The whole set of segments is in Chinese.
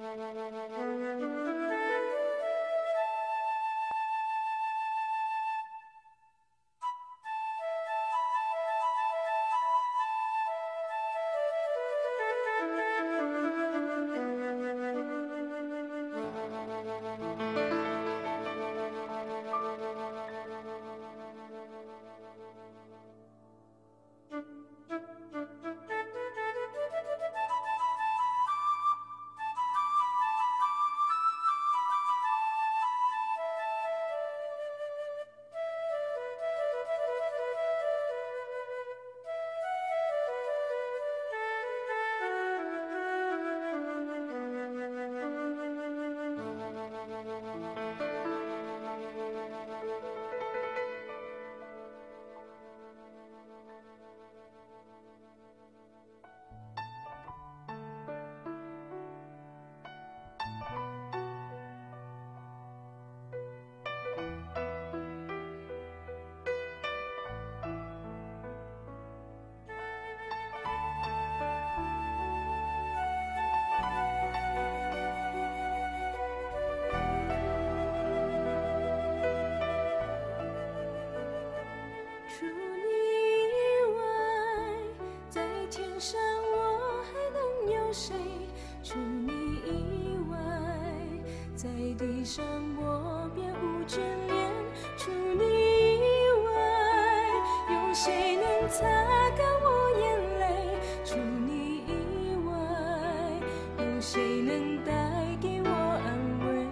除你以外，在天上我还能有谁？除你以外，在地上我便无眷恋。除你以外，有谁能擦干我眼泪？除你以外，有谁能带给我安慰？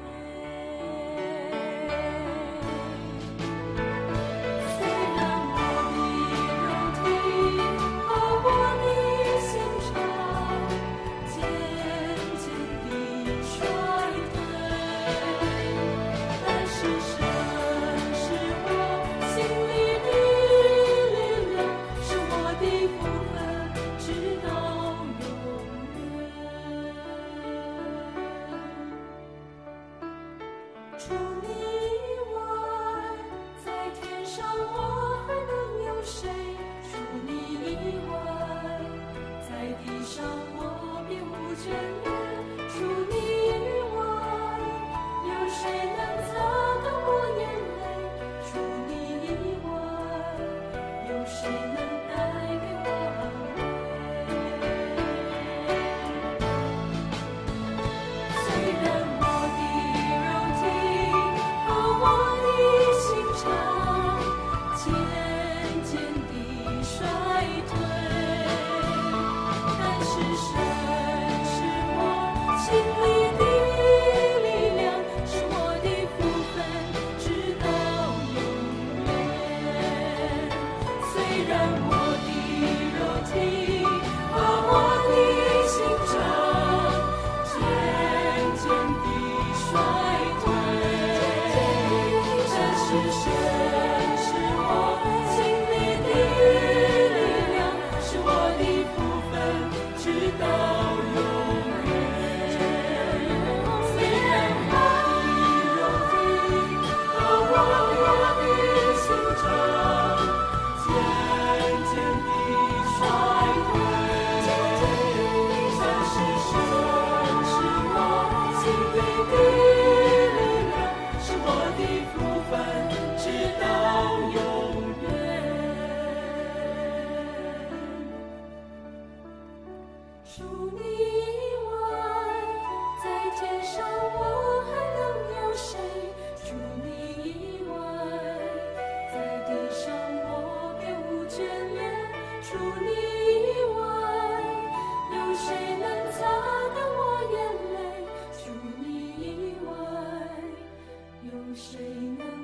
除你以外，在天上我还能有谁？除你以外，在地上我便无眷恋。除你以外，有谁能擦干我眼泪？除你以外，有谁能带给我安慰？虽然我的肉体和我的心肠渐渐地衰退，但是神是我心里的力量，是我的福分，直到永远。虽然我的肉体和我的心肠渐渐地衰退，但是神是我心里的力量，是我的福分，直到永远。虽然我的肉体和我的心肠渐渐地衰退，但是神是我心里的力量，是我的福分，直到永远。除你以外，在天上我还能有谁？除你以外，在地上我便无眷恋。除你以外，有谁能擦干我眼泪？除你以外，有谁能